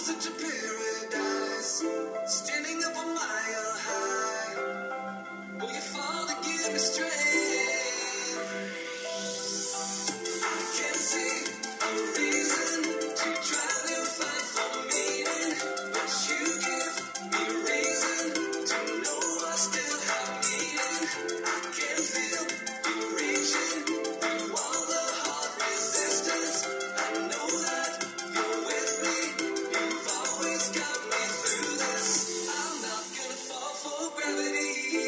such a paradise, standing up a mile high. Oh, your father give me strength. I can't see a reason to try to find for meaning, but you give me reason to know I still have meaning. I can feel you reaching through all the hard resistance. I know that you're with me. You've always got me through this. I'm not gonna fall for gravity.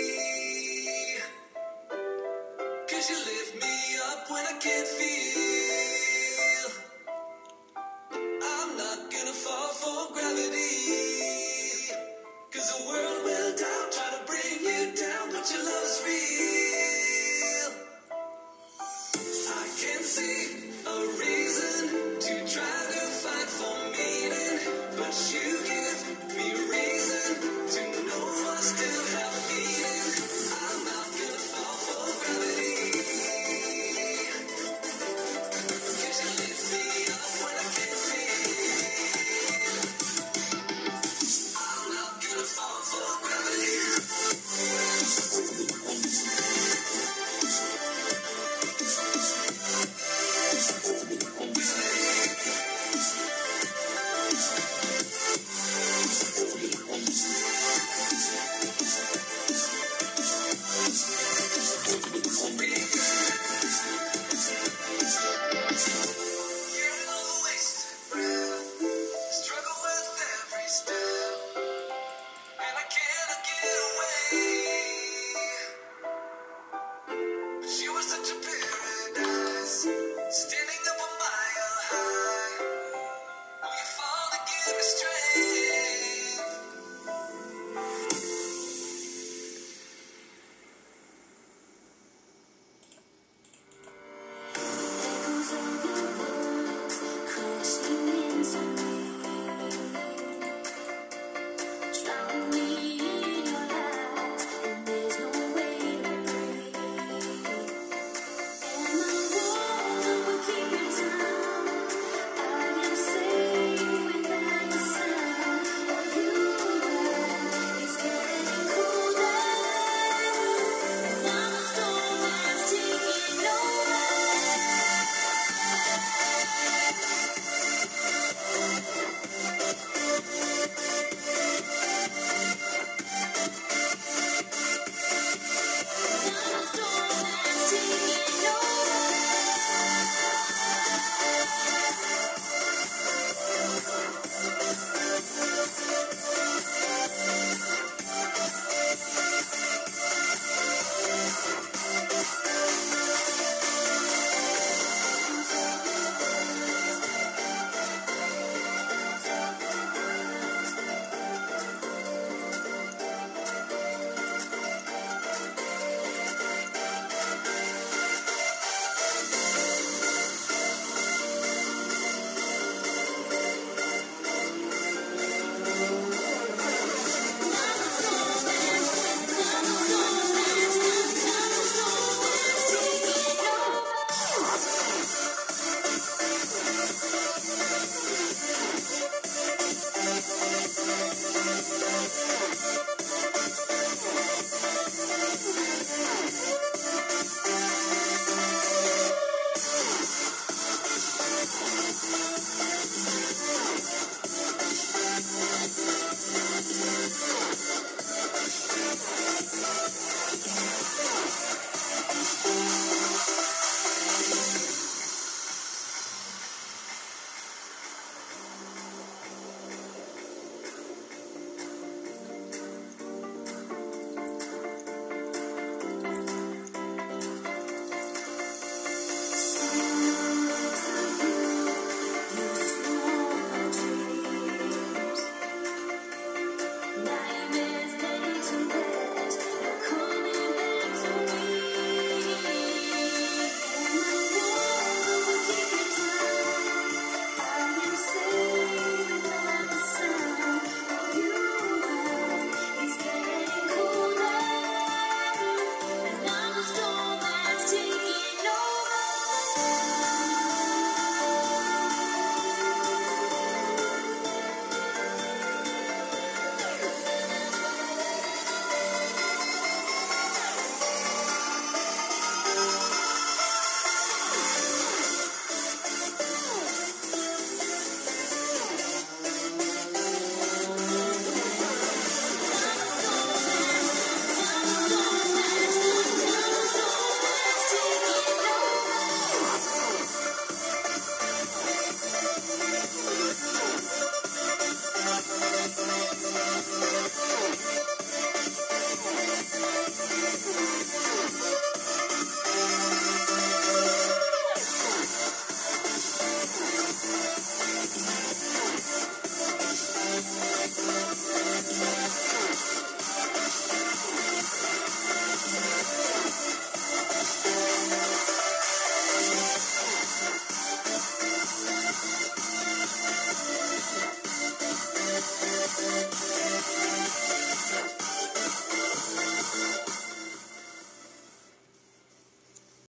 'Cause you lift me up when I can't feel. I'm not gonna fall for gravity. 'Cause the world will doubt, try to bring you down, but your love's real. I can't see a reason to try to find for meaning, but you give me reason to know I still have meaning. I'm not gonna fall for gravity. 'Cause you lift me up when I can't feel. I'm not gonna fall for gravity. You're a wasted breath, struggle with every step, and I can't get away. But you were such a paradise, standing up a mile high. Oh, your father give me strength. Echoes of your words crashing into me, drown me in your lies, and there's no way to breathe. And my walls will keep you down. I am safe without the sound of you around. It's getting colder, and now the storm is taking over.